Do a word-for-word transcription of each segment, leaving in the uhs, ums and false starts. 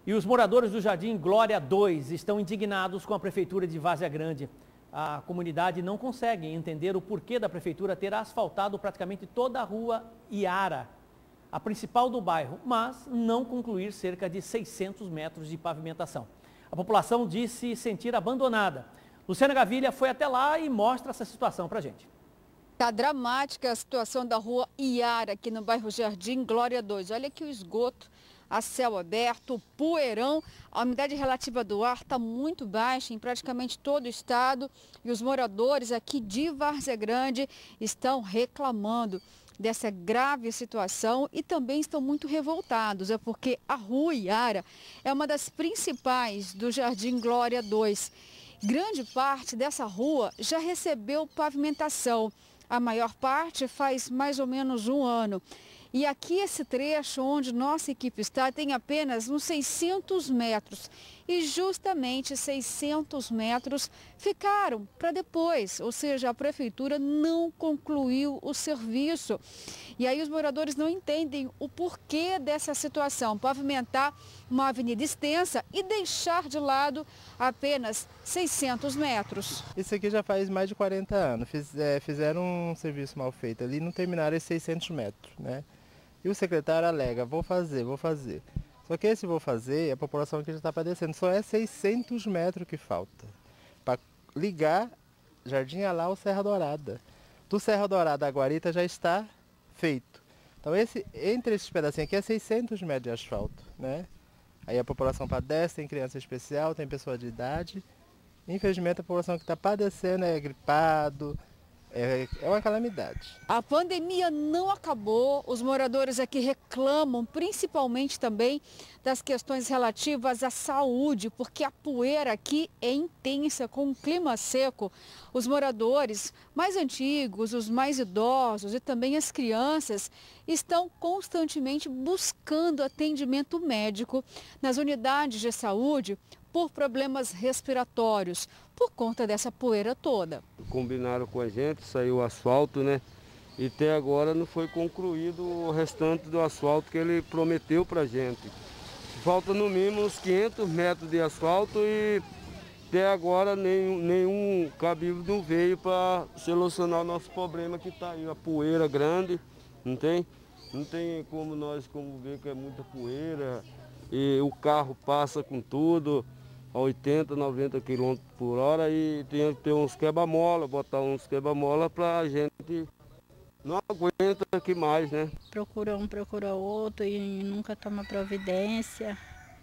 E os moradores do Jardim Glória dois estão indignados com a Prefeitura de Várzea Grande. A comunidade não consegue entender o porquê da Prefeitura ter asfaltado praticamente toda a rua Iara, a principal do bairro, mas não concluir cerca de seiscentos metros de pavimentação. A população disse sentir abandonada. Luciana Gavilha foi até lá e mostra essa situação para a gente. Está dramática a situação da rua Iara, aqui no bairro Jardim Glória dois. Olha aqui o esgoto a céu aberto, poeirão. A umidade relativa do ar está muito baixa em praticamente todo o estado. E os moradores aqui de Várzea Grande estão reclamando dessa grave situação e também estão muito revoltados. É porque a rua Iara é uma das principais do Jardim Glória dois. Grande parte dessa rua já recebeu pavimentação. A maior parte faz mais ou menos um ano. E aqui esse trecho onde nossa equipe está tem apenas uns seiscentos metros. E justamente seiscentos metros ficaram para depois, ou seja, a prefeitura não concluiu o serviço. E aí os moradores não entendem o porquê dessa situação, pavimentar uma avenida extensa e deixar de lado apenas seiscentos metros. Isso aqui já faz mais de quarenta anos, Fiz, é, fizeram um serviço mal feito ali, não terminaram esses seiscentos metros, né? E o secretário alega, vou fazer, vou fazer. Só que esse vou fazer, a população aqui já está padecendo. Só é seiscentos metros que falta para ligar Jardim Alá ao Serra Dourada. Do Serra Dourada à Guarita já está feito. Então esse, entre esses pedacinhos aqui é seiscentos metros de asfalto, né? Aí a população padece, tem criança especial, tem pessoa de idade. Infelizmente a população que está padecendo é gripado. É, é uma calamidade. A pandemia não acabou, os moradores aqui reclamam principalmente também das questões relativas à saúde, porque a poeira aqui é intensa, com um clima seco. Os moradores mais antigos, os mais idosos e também as crianças estão constantemente buscando atendimento médico nas unidades de saúde por problemas respiratórios, por conta dessa poeira toda. Combinaram com a gente, saiu o asfalto, né? E até agora não foi concluído o restante do asfalto que ele prometeu pra gente. Falta no mínimo uns quinhentos metros de asfalto e até agora nenhum, nenhum cabível não veio para solucionar o nosso problema que está aí, a poeira grande, não tem? Não tem como nós como ver que é muita poeira e o carro passa com tudo a oitenta, noventa quilômetros por hora e tem que ter uns quebra-mola, botar uns quebra-mola para a gente não aguenta aqui mais, né? Procura um, procura outro e nunca toma providência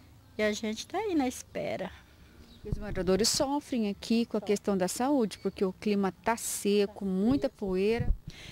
e a gente está aí na espera. Os moradores sofrem aqui com a questão da saúde, porque o clima está seco, muita poeira.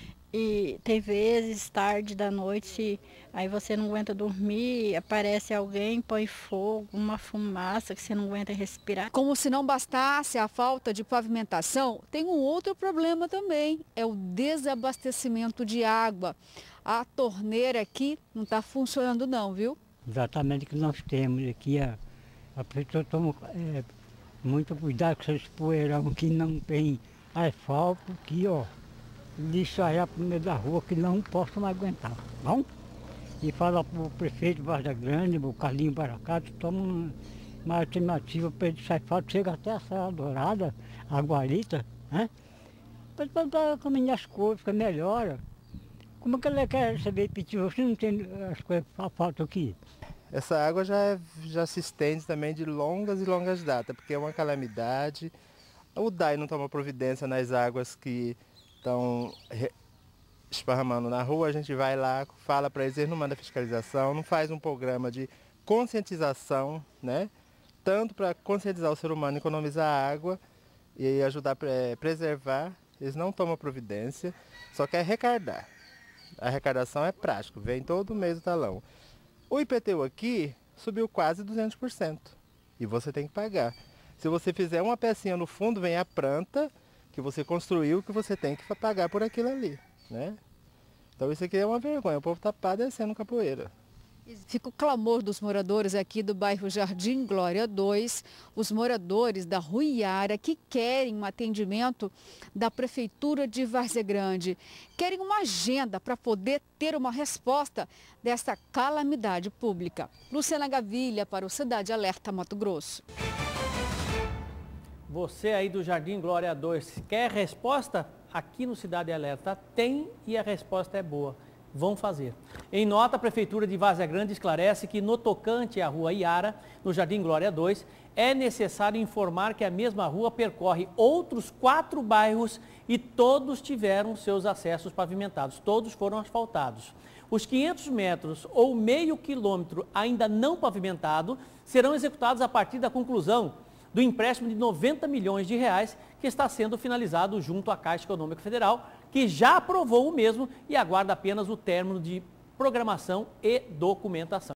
E tem vezes, tarde da noite, aí você não aguenta dormir, aparece alguém, põe fogo, uma fumaça que você não aguenta respirar. Como se não bastasse a falta de pavimentação, tem um outro problema também, é o desabastecimento de água. A torneira aqui não está funcionando não, viu? Exatamente o que nós temos aqui, a, a pessoa toma é, muito cuidado com esses poeirão que não tem asfalto, aqui ó. Lixo aí pro meio da rua que não posso mais aguentar, bom? E fala pro prefeito de Várzea Grande, o Carlinho Baracato, toma uma, uma alternativa para ele sair fora, chega até a Serra Dourada, a Guarita, né? Para caminhar as coisas, fica melhor. Como é que ele quer receber pedido? Você não tem as coisas que faltam aqui? Essa água já, é, já se estende também de longas e longas datas, porque é uma calamidade. O D A I não toma providência nas águas que estão esparramando na rua, a gente vai lá, fala para eles, eles não mandam fiscalização, não faz um programa de conscientização, né? Tanto para conscientizar o ser humano, economizar água e ajudar a preservar, eles não tomam providência, só quer arrecadar. A arrecadação é prático, vem todo mês o talão. O I P T U aqui subiu quase duzentos por cento e você tem que pagar. Se você fizer uma pecinha no fundo, vem a planta que você construiu, que você tem que pagar por aquilo ali, né? Então isso aqui é uma vergonha, o povo está padecendo capoeira. Fica o clamor dos moradores aqui do bairro Jardim Glória dois, os moradores da Rua Iara que querem um atendimento da Prefeitura de Várzea Grande. Querem uma agenda para poder ter uma resposta dessa calamidade pública. Luciana Gavilha para o Cidade Alerta Mato Grosso. Você aí do Jardim Glória dois, quer resposta? Aqui no Cidade Alerta tem e a resposta é boa. Vão fazer. Em nota, a Prefeitura de Várzea Grande esclarece que no tocante à Rua Iara, no Jardim Glória dois, é necessário informar que a mesma rua percorre outros quatro bairros e todos tiveram seus acessos pavimentados, todos foram asfaltados. Os quinhentos metros ou meio quilômetro ainda não pavimentado serão executados a partir da conclusão do empréstimo de noventa milhões de reais que está sendo finalizado junto à Caixa Econômica Federal, que já aprovou o mesmo e aguarda apenas o término de programação e documentação.